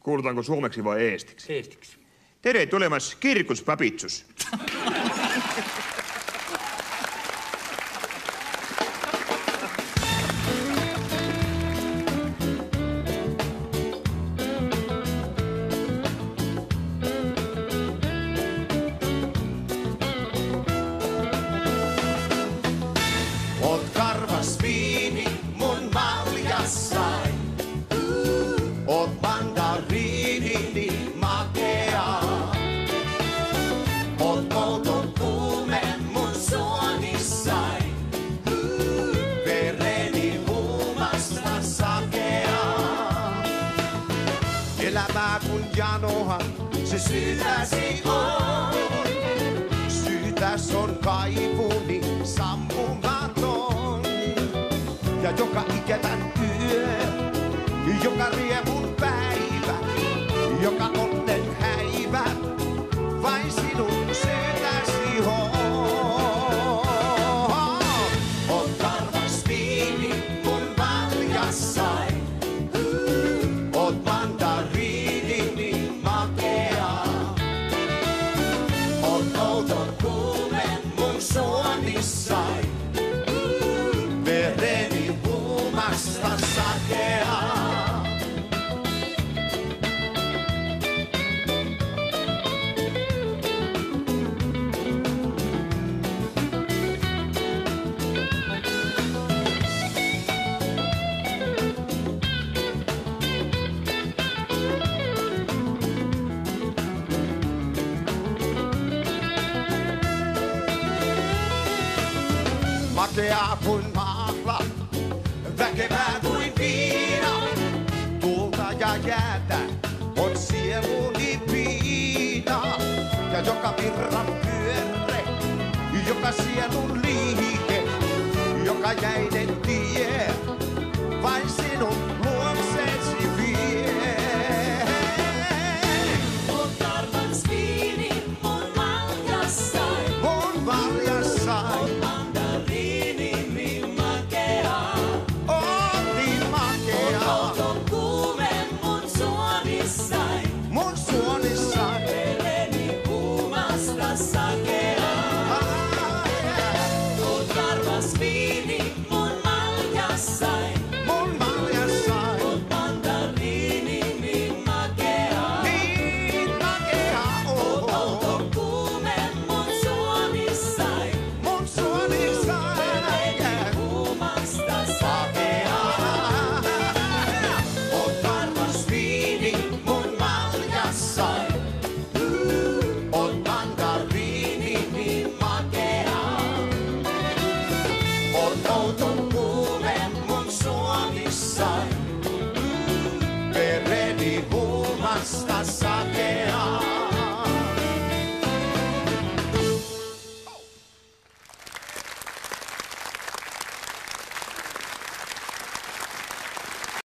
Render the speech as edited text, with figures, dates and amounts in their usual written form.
Kuulutaanko suomeksi vai eestiksi? Eestiksi. Tere tulemas Kirkus Papitsus. Oot karvas viini mun maljassai. Oot mandariini niin makea. Oot outo kuume mun suonissai. Vereni huumasta sakea. Elämää kun janohan se syytäsi on. Syytäs on kaipuni sammumaton. Ja joka ikävän yö, joka riemun päivä, joka onnen häivä, vain sinun syytäsi on. Oot karvas viini mun maljassai. Oot mandariini niin makea. Oot outo kuume mun suonissai. Vereni huumasta sakea. Makea kuin mahla, väkevää kuin viina. Tulta ja jäätä on sieluni piina. Ja joka virran pyörre, joka sielun liike, joka jäiden tie, vain sinun luokseesi vie. Oot karvas viini mun maljassai. Mun maljassai. Oot mandariini niin makea. Oot niin makea. Outo kuume mun suonissai. Mun suonissai. Vereni huumasta sakea. Oot karvas viini mun maljassai. Mun maljassai. Oot mandariini niin makea. Niin makea. Oot outo kuume mun suonissai. Mun suonissai. Vereni huumasta sakea. Oot karvas viini mun maljassai. Oot mandariini niin makea. Oot outo kuume mun suonissai. Vereni huumasta sakea.